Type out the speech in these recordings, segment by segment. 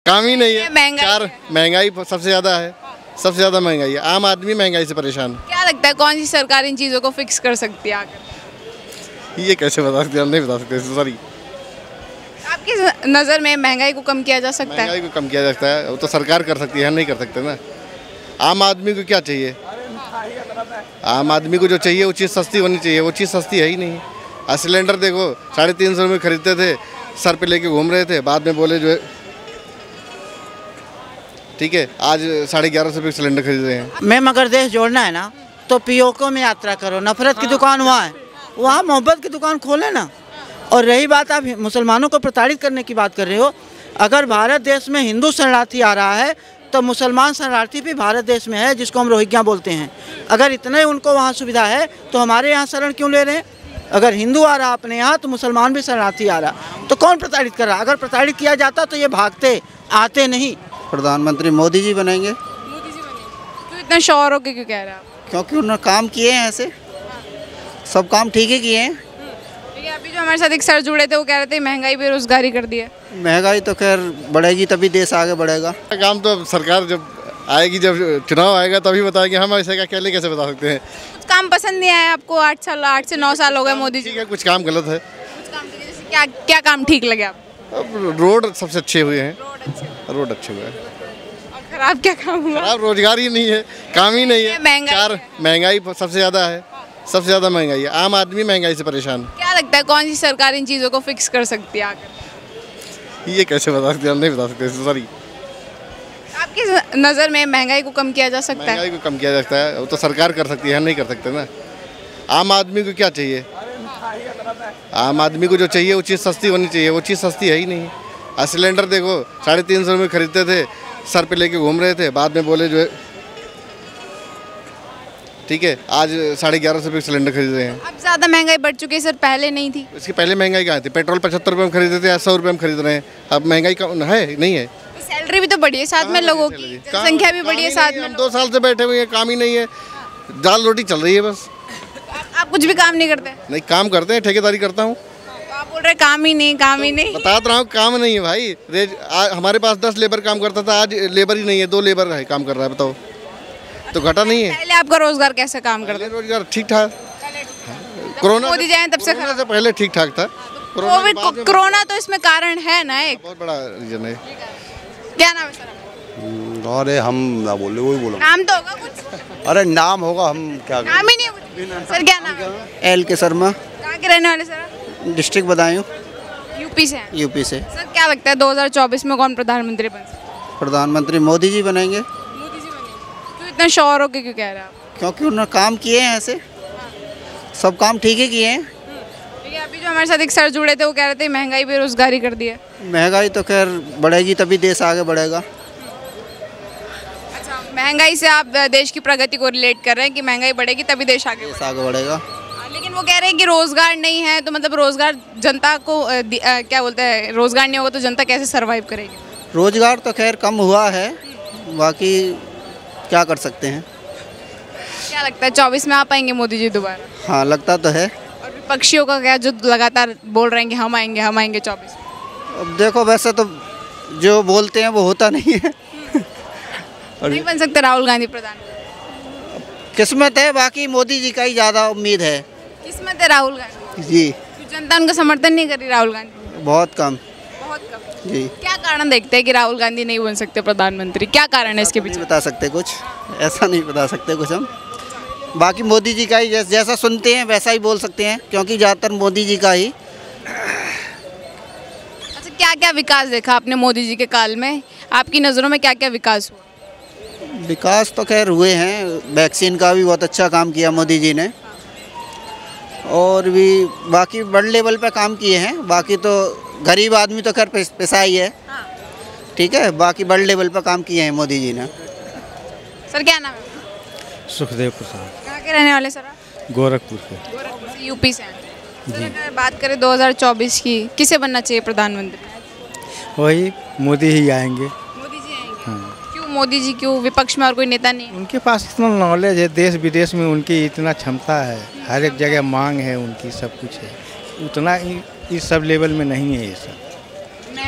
काम ही नहीं है। महंगाई सबसे ज़्यादा है, सबसे ज़्यादा महंगाई है। आम आदमी महंगाई से परेशान। क्या लगता है कौन सी सरकार इन चीज़ों को फिक्स कर सकती है आकर? ये कैसे बता सकते हैं, हम नहीं बता सकते सॉरी। आपकी नज़र में महंगाई को कम किया जा सकता है? महंगाई को कम किया जा सकता है, वो तो सरकार कर सकती है, हम नहीं कर सकते ना। आम आदमी को क्या चाहिए? आम आदमी को जो चाहिए वो चीज़ सस्ती होनी चाहिए, वो चीज़ सस्ती है ही नहीं। सिलेंडर देखो 350 में खरीदते थे, सर पे लेके घूम रहे थे, बाद में बोले जो है ठीक है, आज 1150 रुपये सिलेंडर खरीद रहे हैं। मैम अगर देश जोड़ना है ना तो पीओके में यात्रा करो, नफरत की दुकान वहाँ है, वहाँ मोहब्बत की दुकान खोले ना। और रही बात आप मुसलमानों को प्रताड़ित करने की बात कर रहे हो, अगर भारत देश में हिंदू शरणार्थी आ रहा है तो मुसलमान शरणार्थी भी भारत देश में है, जिसको हम रोहिंग्या बोलते हैं। अगर इतने उनको वहाँ सुविधा है तो हमारे यहाँ शरण क्यों ले रहे हैं? अगर हिंदू आ रहा अपने यहाँ तो मुसलमान भी शरणार्थी आ रहा, तो कौन प्रताड़ित कर रहा? अगर प्रताड़ित किया जाता तो ये भागते आते नहीं। प्रधानमंत्री मोदी जी बनेंगे। मोदी जी बनेंगे? क्यों इतना श्योर होके क्यों कह रहे हैं आप? क्योंकि उन्होंने काम किए हैं, ऐसे सब काम ठीक ही किए हैं। लेकिन अभी जो हमारे साथ एक सर जुड़े थे वो कह रहे थे महंगाई बेरोजगारी कर दी है। महंगाई तो खैर बढ़ेगी तभी देश आगे बढ़ेगा। काम तो सरकार जब आएगी, जब चुनाव आएगा तभी बताएंगे, हम ऐसे अकेले कैसे बता सकते हैं। कुछ काम पसंद नहीं आया आपको? 8 से 9 साल हो गए मोदी जी। ठीक है, कुछ काम गलत है। कुछ काम ठीक है, जैसे क्या क्या काम ठीक लगे आपको? अब रोड सबसे अच्छे हुए हैं, रोड अच्छे हुए हैं। और खराब क्या काम हुआ? खराब रोजगार ही नहीं है, काम ही नहीं है। महंगाई सबसे ज़्यादा है, सबसे ज़्यादा महंगाई है। आम आदमी महंगाई से परेशान। क्या लगता है कौन सी सरकार इन चीज़ों को फिक्स कर सकती है आकर? ये कैसे बता सकते हैं, हम नहीं बता सकते सॉरी। आपकी नज़र में महंगाई को कम किया जा सकता है? महंगाई को कम किया जा सकता है, वो तो सरकार कर सकती है, हम नहीं कर सकते ना। आम आदमी को क्या चाहिए? आम आदमी को जो चाहिए वो चीज़ सस्ती होनी चाहिए, वो चीज़ सस्ती है ही नहीं। सिलेंडर देखो 350 में खरीदते थे, सर पे लेके घूम रहे थे, बाद में बोले जो है ठीक है, आज 1150 रुपये सिलेंडर खरीद रहे हैं। अब ज़्यादा महंगाई बढ़ चुकी है सर, पहले नहीं थी। इसके पहले महंगाई कहाँ थी? पेट्रोल 75 रुपये में खरीदते थे, आज 100 रुपये में खरीद रहे हैं। अब महंगाई कम है नहीं है? सैलरी भी तो बढ़ी है साथ में, लोगों की संख्या भी बढ़ी है साथ में। 2 साल से बैठे हुए हैं, काम ही नहीं है, दाल रोटी चल रही है बस। आप कुछ भी काम नहीं करते? नहीं, काम करते हैं, ठेकेदारी करता हूँ। तो आप बोल रहे काम ही नहीं, काम ही नहीं। बता रहा हूँ काम नहीं है भाई। हमारे पास 10 लेबर काम करता था, आज लेबर ही नहीं है, 2 लेबर है काम कर रहा है। बताओ, तो घटा नहीं है। पहले आपका रोजगार कैसे काम करता? रोजगार ठीक ठाक, कोरोना मोदी जाए तब से पहले ठीक ठाक था। कोरोना तो इसमें कारण है ना, एक बहुत बड़ा रीजन है। क्या नाम है सर? अरे हम ना बोले, वही बोला। नाम तो होगा कुछ? अरे नाम होगा, हम क्या नाम ही नहीं है कुछ। सर क्या नाम है? एल के शर्मा। कहाँ के रहने वाले सर? डिस्ट्रिक्ट बदायूं, यूपी से हैं। यूपी से। सर क्या लगता है 2024 में कौन प्रधानमंत्री बन सकता है? प्रधानमंत्री मोदी जी बनेंगे। मोदी जी बनेंगे? क्यों इतना श्योर होके क्यों कह रहे हैं आप? क्योंकि उन्होंने काम किए हैं, ऐसे सब काम ठीक ही किए हैं। देखिए अभी जो हमारे साथ एक सर जुड़े थे वो कह रहे थे महंगाई बेरोजगारी कर दी है। महंगाई तो खैर बढ़ेगी तभी देश आगे बढ़ेगा। अच्छा, महंगाई से आप देश की प्रगति को रिलेट कर रहे हैं कि महंगाई बढ़ेगी तभी देश आगे बढ़ेगा। लेकिन वो कह रहे हैं कि रोजगार नहीं है, तो मतलब रोजगार जनता को क्या बोलते हैं, रोजगार नहीं होगा तो जनता कैसे सरवाइव करेगी? रोजगार तो खैर कम हुआ है, बाकी क्या कर सकते हैं। क्या लगता है 24 में आ पाएंगे मोदी जी दोबारा? हाँ, लगता तो है। और विपक्षियों का क्या, जो लगातार बोल रहे हैं कि हम आएंगे 24? अब देखो, वैसे तो जो बोलते हैं वो होता नहीं है। नहीं बन सकते राहुल गांधी प्रधान? किस्मत है, बाकी मोदी जी का ही ज़्यादा उम्मीद है। किस्मत है राहुल गांधी जी। जनता उनका समर्थन नहीं कर रही राहुल गांधी? बहुत कम। बहुत कम जी। क्या कारण देखते हैं कि राहुल गांधी नहीं बन सकते प्रधानमंत्री? क्या कारण है इसके पीछे? नहीं बता सकते कुछ, ऐसा नहीं बता सकते कुछ हम। बाकी मोदी जी का ही जैसा सुनते हैं वैसा ही बोल सकते हैं, क्योंकि ज़्यादातर मोदी जी का ही। अच्छा, क्या क्या विकास देखा आपने मोदी जी के काल में? आपकी नज़रों में क्या क्या विकास हुआ? विकास तो खैर हुए हैं, वैक्सीन का भी बहुत अच्छा काम किया मोदी जी ने, और भी बाकी बड़े लेवल पे काम किए हैं। बाकी तो गरीब आदमी तो खैर पैसा ही है, ठीक है, बाकी बड़े लेवल पे काम किए हैं मोदी जी ने। सर क्या नाम है? सुखदेव प्रसाद। कहाँ के रहने वाले सर? गोरखपुर के। गोरखपुर से, यूपी से हैं। सर अगर बात करें 2024 की, किसे बनना चाहिए प्रधानमंत्री? वही मोदी ही आएंगे। मोदी जी आएंगे? हाँ। क्यों मोदी जी, क्यों? विपक्ष में और कोई नेता नहीं? उनके पास इतना नॉलेज है, देश विदेश में उनकी इतना क्षमता है, हर एक जगह मांग है उनकी, सब कुछ है। उतना इस सब लेवल में नहीं है ये सब।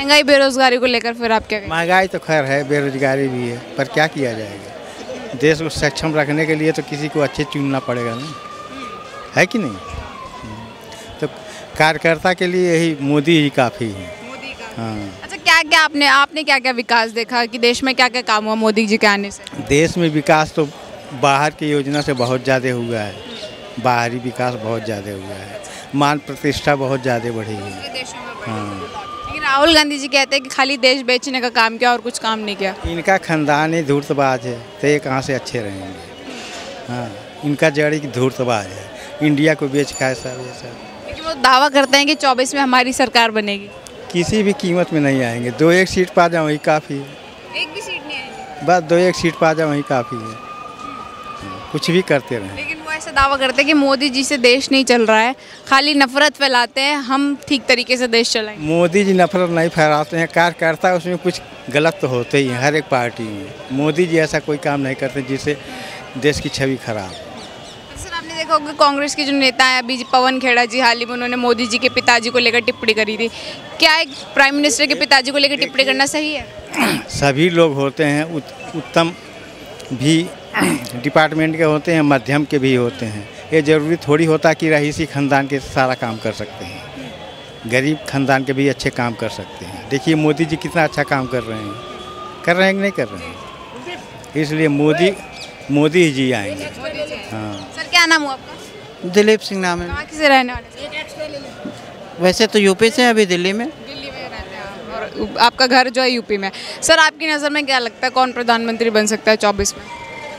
महंगाई बेरोजगारी को लेकर फिर आप क्या कहेंगे? महंगाई तो खैर है, बेरोजगारी भी है, पर क्या किया जाएगा। देश को सक्षम रखने के लिए तो किसी को अच्छे चुनना पड़ेगा ना, है कि नहीं। तो कार्यकर्ता के लिए यही मोदी ही काफ़ी है। हाँ। अच्छा, क्या क्या आपने क्या क्या विकास देखा कि देश में क्या क्या काम हुआ मोदी जी के आने से? देश में विकास तो बाहर की योजना से बहुत ज़्यादा हुआ है, बाहरी विकास बहुत ज़्यादा हुआ है, मान प्रतिष्ठा बहुत ज़्यादा बढ़ी है। हाँ। लेकिन राहुल गांधी जी कहते हैं कि खाली देश बेचने का काम किया और कुछ काम नहीं किया। इनका खानदान ही धूर्तबाज है, तो ये कहाँ से अच्छे रहेंगे। हाँ, इनका जड़ ही धूर्तबाज है, इंडिया को बेच खाए सब ये सब। लेकिन वो दावा करते हैं कि 24 में हमारी सरकार बनेगी। किसी भी कीमत में नहीं आएंगे, 2-1 सीट पा जाओ वही काफ़ी है। एक भी सीट नहीं आएगी, बस 2-1 सीट पा जाओ वही काफ़ी है, कुछ भी करते रहें। लेकिन वो ऐसा दावा करते हैं कि मोदी जी से देश नहीं चल रहा है, खाली नफरत फैलाते हैं, हम ठीक तरीके से देश चलाएंगे। मोदी जी नफरत नहीं फैलाते हैं, कार्यकर्ता उसमें कुछ गलत तो होते ही हैं हर एक पार्टी में। मोदी जी ऐसा कोई काम नहीं करते जिससे देश की छवि खराब। सर, आपने देखा होगा कांग्रेस के जो नेता हैं अभी पवन खेड़ा जी, हाल ही में उन्होंने मोदी जी के पिताजी को लेकर टिप्पणी करी थी। क्या एक प्राइम मिनिस्टर के पिताजी को लेकर टिप्पणी करना सही है? सभी लोग होते हैं, उत्तम भी डिपार्टमेंट के होते हैं, मध्यम के भी होते हैं। ये ज़रूरी थोड़ी होता कि रईसी खानदान के सारा काम कर सकते हैं, गरीब खानदान के भी अच्छे काम कर सकते हैं। देखिए मोदी जी कितना अच्छा काम कर रहे हैं कि नहीं कर रहे हैं। इसलिए मोदी जी आएंगे। हाँ। सर, क्या नाम हुआ आपका? दिलीप सिंह नाम है। कहाँ से रहने वाले? वैसे तो यूपी से अभी दिल्ली में। दिल्ली में रहते हैं और आपका घर जो है यूपी में। सर, आपकी नज़र में क्या लगता है कौन प्रधानमंत्री बन सकता है 24 में?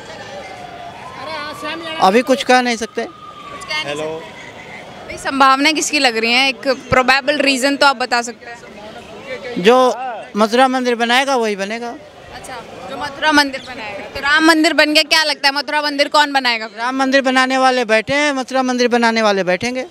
अभी कुछ कह नहीं सकते। हेलो, भाई संभावना किसकी लग रही है? एक प्रोबेबल रीज़न तो आप बता सकते हैं। जो मथुरा मंदिर बनाएगा वही बनेगा। अच्छा, जो मथुरा मंदिर बनाएगा। तो राम मंदिर बन गया, क्या लगता है मथुरा मंदिर कौन बनाएगा? राम मंदिर बनाने वाले बैठे हैं, मथुरा मंदिर बनाने वाले बैठेंगे।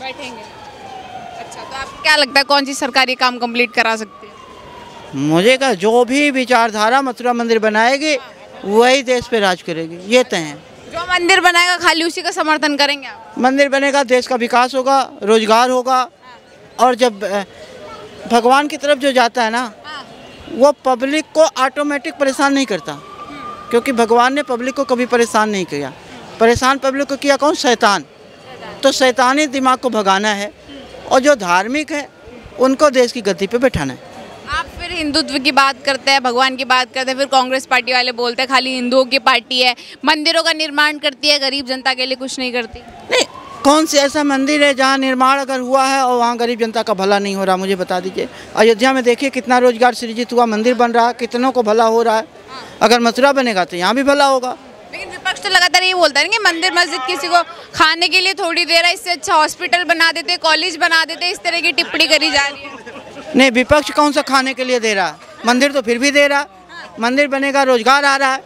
अच्छा, तो आपको क्या लगता है कौन सी सरकारी काम कंप्लीट करा सकती है? मुझे का जो भी विचारधारा मथुरा मंदिर बनाएगी वही देश पे राज करेगी, ये तय है। जो मंदिर बनाएगा खाली उसी का समर्थन करेंगे आप? मंदिर बनेगा, देश का विकास होगा, रोजगार होगा, और जब भगवान की तरफ जो जाता है ना, वो पब्लिक को ऑटोमेटिक परेशान नहीं करता, क्योंकि भगवान ने पब्लिक को कभी परेशान नहीं किया। परेशान पब्लिक को किया कौन? शैतान। तो शैतानी दिमाग को भगाना है, और जो धार्मिक है उनको देश की गद्दी पे बैठाना है। आप फिर हिंदुत्व की बात करते हैं, भगवान की बात करते हैं, फिर कांग्रेस पार्टी वाले बोलते हैं खाली हिंदुओं की पार्टी है, मंदिरों का निर्माण करती है, गरीब जनता के लिए कुछ नहीं करती। नहीं, कौन से ऐसा मंदिर है जहाँ निर्माण अगर हुआ है और वहाँ गरीब जनता का भला नहीं हो रहा? मुझे बता दीजिए। अयोध्या में देखिए कितना रोजगार सृजित हुआ, मंदिर बन रहा है, कितनों को भला हो रहा है। अगर मथुरा बनेगा तो यहाँ भी भला होगा। लेकिन विपक्ष तो लगातार ये बोलता है कि मंदिर मस्जिद किसी को खाने के लिए थोड़ी देर है, इससे अच्छा हॉस्पिटल बना देते, कॉलेज बना देते, इस तरह की टिप्पणी करी जा रही है। नहीं, विपक्ष कौन सा खाने के लिए दे रहा है? मंदिर तो फिर भी दे रहा है। मंदिर बनेगा, रोजगार आ रहा है,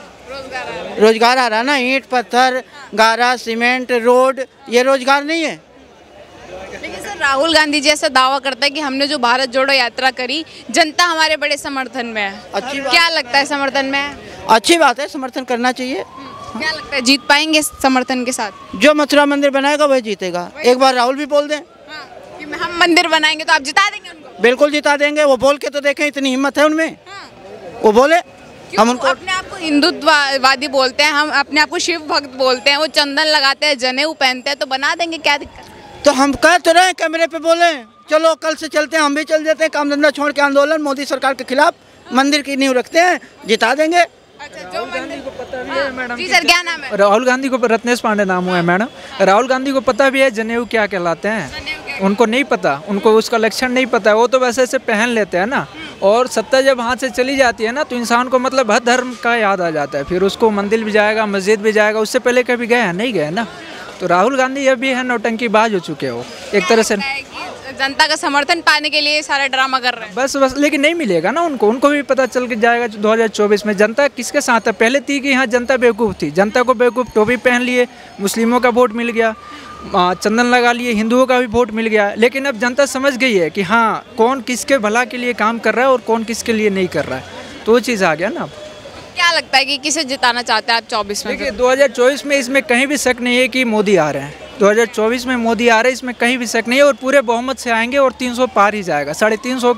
रोजगार आ रहा है ना। ईंट पत्थर गारा सीमेंट रोड, ये रोजगार नहीं है? लेकिन सर, राहुल गांधी जी ऐसा दावा करता है कि हमने जो भारत जोड़ो यात्रा करी, जनता हमारे बड़े समर्थन में है। अच्छी बात। क्या लगता है समर्थन में है? अच्छी बात है, समर्थन करना चाहिए। क्या लगता है जीत पाएंगे समर्थन के साथ? जो मथुरा मंदिर बनाएगा वही जीतेगा। एक बार राहुल भी बोल दें कि हम मंदिर बनाएंगे तो आप जिता देंगे उनको? बिल्कुल जिता देंगे। वो बोल के तो देखें, इतनी हिम्मत है उनमें, वो बोले। हम उनको अपने आप को हिंदुत्ववादी बोलते हैं, हम अपने आप को शिव भक्त बोलते हैं, वो चंदन लगाते हैं, जनेऊ पहनते हैं, तो बना देंगे, क्या दिक्कत? तो हम कह तो रहे कैमरे पे बोले, चलो कल से चलते हैं, हम भी चल देते हैं, काम धंधा छोड़ के आंदोलन मोदी सरकार के खिलाफ मंदिर की नींव रखते हैं, जिता देंगे। राहुल गांधी को पता भी है मैडम। जी सर, क्या नाम है? राहुल गांधी को, रत्नेश पांडे नाम हुआ है मैडम। राहुल गांधी को पता भी है जनेऊ क्या कहलाते हैं, उनको नहीं पता, उनको उसका लक्षण नहीं पता है। वो तो वैसे से पहन लेते हैं ना, और सत्ता जब हाथ से चली जाती है ना, तो इंसान को मतलब हर धर्म का याद आ जाता है, फिर उसको मंदिर भी जाएगा, मस्जिद भी जाएगा। उससे पहले कभी गए हैं? नहीं गए ना। तो राहुल गांधी अभी है नौटंकीबाज हो चुके हो एक तरह से। जनता का समर्थन पाने के लिए सारा ड्रामा कर रहे हैं। बस लेकिन नहीं मिलेगा ना उनको भी पता चल के जाएगा 2024 में जनता किसके साथ है। पहले थी कि यहाँ जनता बेवकूफ़ थी, जनता को बेवकूफ़ टोपी पहन लिए, मुस्लिमों का वोट मिल गया, चंदन लगा लिए, हिंदुओं का भी वोट मिल गया। लेकिन अब जनता समझ गई है कि हाँ, कौन किसके भला के लिए काम कर रहा है और कौन किसके लिए नहीं कर रहा है, तो वो चीज़ आ गया ना। क्या लगता है कि किसे जिताना चाहते हैं आप 24 में? देखिए 2024 में इसमें कहीं भी शक नहीं है कि मोदी आ रहे हैं। 2024 में मोदी आ रहे हैं, इसमें कहीं भी शक नहीं है, और पूरे बहुमत से आएंगे और 300 पार ही जाएगा। 350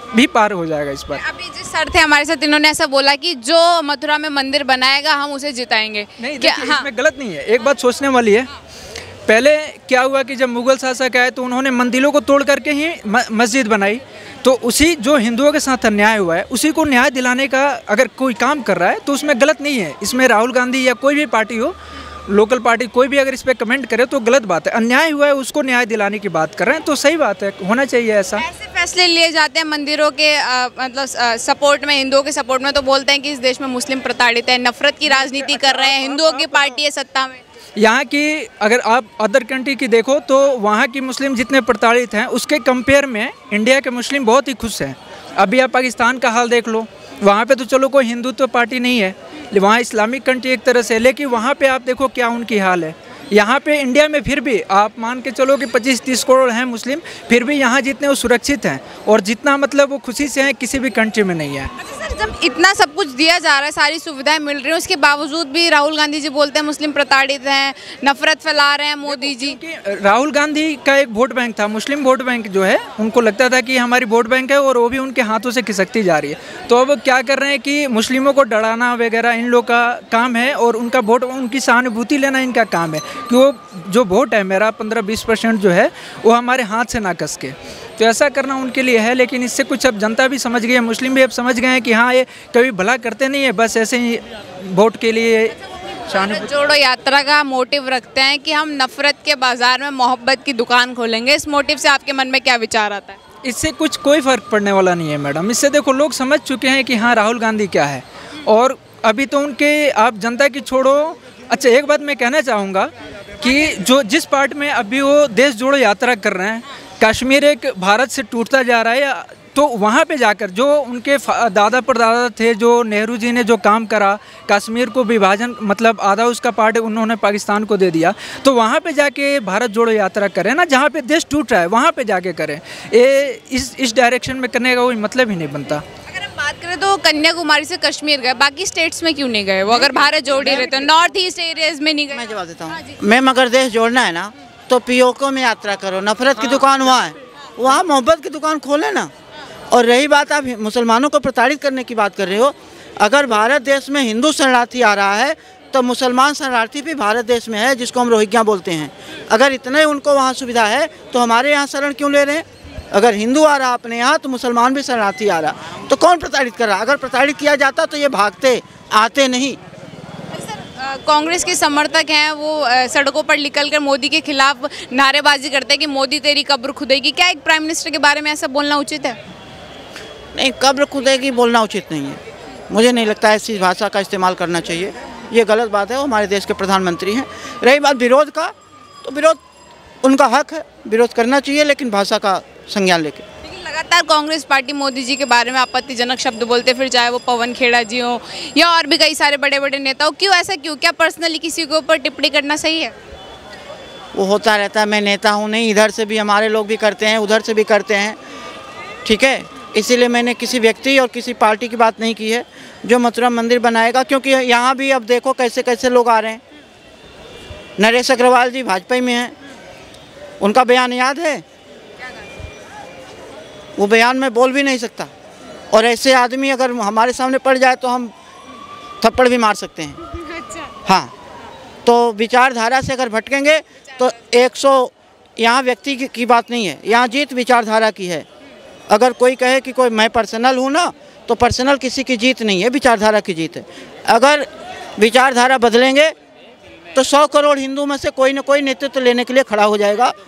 भी पार हो जाएगा इस पर। अभी जिस सर थे हमारे साथ, इन्होंने ऐसा बोला कि जो मथुरा में मंदिर बनाएगा हम उसे जिताएंगे। नहीं, क्या देखिए, इसमें गलत नहीं है। एक बात सोचने वाली है, पहले क्या हुआ कि जब मुगल शासक आए तो उन्होंने मंदिरों को तोड़ करके ही मस्जिद बनाई। तो उसी जो हिंदुओं के साथ अन्याय हुआ है उसी को न्याय दिलाने का अगर कोई काम कर रहा है तो उसमें गलत नहीं है। इसमें राहुल गांधी या कोई भी पार्टी हो, लोकल पार्टी कोई भी अगर इस पर कमेंट करे तो गलत बात है। अन्याय हुआ है उसको न्याय दिलाने की बात कर रहे हैं तो सही बात है, होना चाहिए ऐसा। ऐसे फैसले लिए जाते हैं मंदिरों के मतलब सपोर्ट में, हिंदुओं के सपोर्ट में, तो बोलते हैं कि इस देश में मुस्लिम प्रताड़ित है, नफरत की राजनीति कर रहे हैं, हिंदुओं की पार्टी है सत्ता में। यहाँ की अगर आप अदर कंट्री की देखो तो वहाँ की मुस्लिम जितने प्रताड़ित हैं उसके कंपेयर में इंडिया के मुस्लिम बहुत ही खुश हैं। अभी आप पाकिस्तान का हाल देख लो, वहाँ पे तो चलो कोई हिंदुत्व पार्टी नहीं है, वहाँ इस्लामिक कंट्री एक तरह से, लेकिन वहाँ पे आप देखो क्या उनकी हाल है। यहाँ पे इंडिया में फिर भी आप मान के चलो कि 25-30 करोड़ हैं मुस्लिम, फिर भी यहाँ जितने वो सुरक्षित हैं और जितना मतलब वो खुशी से हैं किसी भी कंट्री में नहीं है। अच्छा सर, जब इतना सब कुछ दिया जा रहा है, सारी सुविधाएं मिल रही हैं, उसके बावजूद भी राहुल गांधी जी बोलते हैं मुस्लिम प्रताड़ित हैं, नफरत फैला रहे हैं मोदी जी। राहुल गांधी का एक वोट बैंक था, मुस्लिम वोट बैंक जो है, उनको लगता था कि हमारी वोट बैंक है और वो भी उनके हाथों से खिसकती जा रही है। तो अब क्या कर रहे हैं कि मुस्लिमों को डराना वगैरह इन लोग का काम है और उनका वोट, उनकी सहानुभूति लेना इनका काम है कि वो जो वोट है मेरा 15-20% जो है वो हमारे हाथ से ना कस के, तो ऐसा करना उनके लिए है। लेकिन इससे कुछ अब जनता भी समझ गई है, मुस्लिम भी अब समझ गए हैं कि हाँ ये कभी भला करते नहीं है, बस ऐसे ही वोट के लिए। भारत जोड़ो यात्रा का मोटिव रखते हैं कि हम नफरत के बाजार में मोहब्बत की दुकान खोलेंगे, इस मोटिव से आपके मन में क्या विचार आता है? इससे कुछ कोई फ़र्क पड़ने वाला नहीं है मैडम। इससे देखो लोग समझ चुके हैं कि हाँ राहुल गांधी क्या है, और अभी तो उनके आप जनता की छोड़ो। अच्छा, एक बात मैं कहना चाहूँगा कि जो जिस पार्ट में अभी वो देश जोड़ो यात्रा कर रहे हैं, कश्मीर एक भारत से टूटता जा रहा है, तो वहाँ पे जाकर जो उनके दादा परदादा थे, जो नेहरू जी ने जो काम करा, कश्मीर को विभाजन मतलब आधा उसका पार्ट उन्होंने पाकिस्तान को दे दिया, तो वहाँ पे जाके भारत जोड़ो यात्रा करें ना, जहाँ पे देश टूट रहा है वहाँ पे जाके करें। ये इस डायरेक्शन में करने का कोई मतलब ही नहीं बनता। अगर हम बात करें तो कन्याकुमारी से कश्मीर गए, बाकी स्टेट्स में क्यों नहीं गए वो? अगर भारत जोड़ ही रहते, नॉर्थ ईस्ट एरियाज में नहीं गए? मैं जवाब देता हूँ। मैम, अगर देश जोड़ना है ना तो पीओके में यात्रा करो, नफरत की दुकान वहाँ है, वहाँ मोहब्बत की दुकान खोले ना। और रही बात आप मुसलमानों को प्रताड़ित करने की बात कर रहे हो, अगर भारत देश में हिंदू शरणार्थी आ रहा है तो मुसलमान शरणार्थी भी भारत देश में है, जिसको हम रोहिंग्या बोलते हैं। अगर इतना ही उनको वहाँ सुविधा है तो हमारे यहाँ शरण क्यों ले रहे हैं? अगर हिंदू आ रहा अपने यहाँ तो मुसलमान भी शरणार्थी आ रहा, तो कौन प्रताड़ित कर रहा? अगर प्रताड़ित किया जाता तो ये भागते, आते नहीं। कांग्रेस के समर्थक हैं वो सड़कों पर निकलकर मोदी के खिलाफ नारेबाजी करते हैं कि मोदी तेरी कब्र खुदेगी। क्या एक प्राइम मिनिस्टर के बारे में ऐसा बोलना उचित है? नहीं, कब्र खुदेगी बोलना उचित नहीं है। मुझे नहीं लगता ऐसी भाषा का इस्तेमाल करना चाहिए, ये गलत बात है। वो हमारे देश के प्रधानमंत्री हैं। रही बात विरोध का, तो विरोध उनका हक है, विरोध करना चाहिए, लेकिन भाषा का संज्ञान लेके। लेकिन लगातार कांग्रेस पार्टी मोदी जी के बारे में आपत्तिजनक शब्द बोलते, फिर चाहे वो पवन खेड़ा जी हो या और भी कई सारे बड़े बड़े नेता हो। क्यों ऐसा क्यों? क्या पर्सनली किसी के ऊपर टिप्पणी करना सही है? वो होता रहता है, मैं नेता हूँ नहीं, इधर से भी हमारे लोग भी करते हैं, उधर से भी करते हैं, ठीक है। इसीलिए मैंने किसी व्यक्ति और किसी पार्टी की बात नहीं की है जो मथुरा मंदिर बनाएगा, क्योंकि यहाँ भी अब देखो कैसे कैसे लोग आ रहे हैं। नरेश अग्रवाल जी भाजपा में हैं, उनका बयान याद है? वो बयान में बोल भी नहीं सकता, और ऐसे आदमी अगर हमारे सामने पड़ जाए तो हम थप्पड़ भी मार सकते हैं। हाँ, तो विचारधारा से अगर भटकेंगे तो 100 यहाँ व्यक्ति की बात नहीं है, यहाँ जीत विचारधारा की है। अगर कोई कहे कि कोई मैं पर्सनल हूँ ना, तो पर्सनल किसी की जीत नहीं है, विचारधारा की जीत है। अगर विचारधारा बदलेंगे तो 100 करोड़ हिंदू में से कोई ना कोई नेतृत्व लेने के लिए खड़ा हो जाएगा,